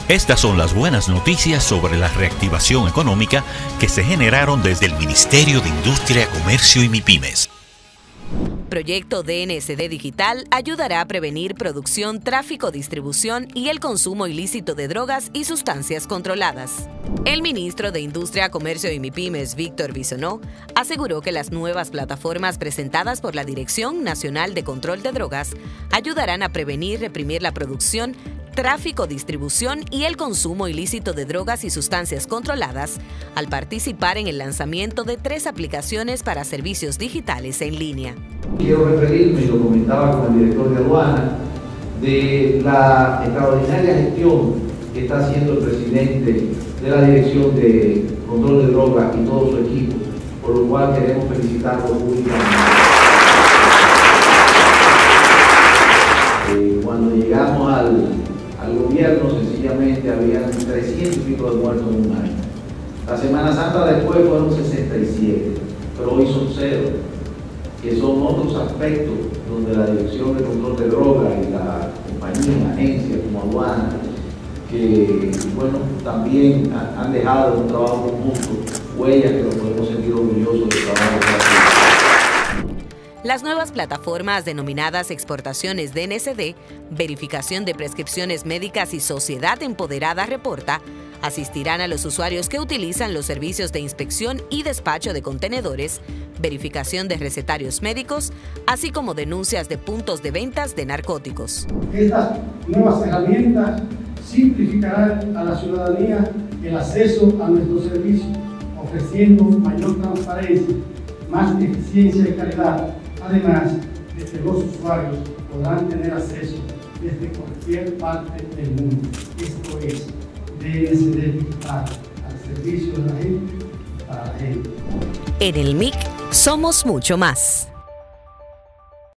Estas son las buenas noticias sobre la reactivación económica que se generaron desde el Ministerio de Industria, Comercio y MIPYMES. Proyecto DNSD Digital ayudará a prevenir producción, tráfico, distribución y el consumo ilícito de drogas y sustancias controladas. El ministro de Industria, Comercio y MIPYMES, Víctor Bisonó, aseguró que las nuevas plataformas presentadas por la Dirección Nacional de Control de Drogas ayudarán a prevenir y reprimir la producción, tráfico, distribución y el consumo ilícito de drogas y sustancias controladas al participar en el lanzamiento de 3 aplicaciones para servicios digitales en línea. Quiero referirme, y lo comentaba con el director de aduana, de la extraordinaria gestión que está haciendo el presidente de la Dirección de Control de Drogas y todo su equipo, por lo cual queremos felicitarlo públicamente. Cuando llegamos al gobierno, sencillamente habían 300 y pico de muertos en un año. La Semana Santa después fueron 67, pero hoy son 0, que son otros aspectos donde la Dirección de Control de Drogas y la compañía, agencias como aduana, que bueno, también han dejado un trabajo conjunto, huellas que nos podemos sentir orgullosos del trabajo que hacen. Las nuevas plataformas denominadas Exportaciones DNSD, Verificación de Prescripciones Médicas y Sociedad Empoderada Reporta asistirán a los usuarios que utilizan los servicios de inspección y despacho de contenedores, verificación de recetarios médicos, así como denuncias de puntos de ventas de narcóticos. Estas nuevas herramientas simplificarán a la ciudadanía el acceso a nuestros servicios, ofreciendo mayor transparencia, más eficiencia y calidad, además de que los usuarios podrán tener acceso desde cualquier parte del mundo. Esto es DNSD Digital, al servicio de la gente y para la gente. En el MIC somos mucho más.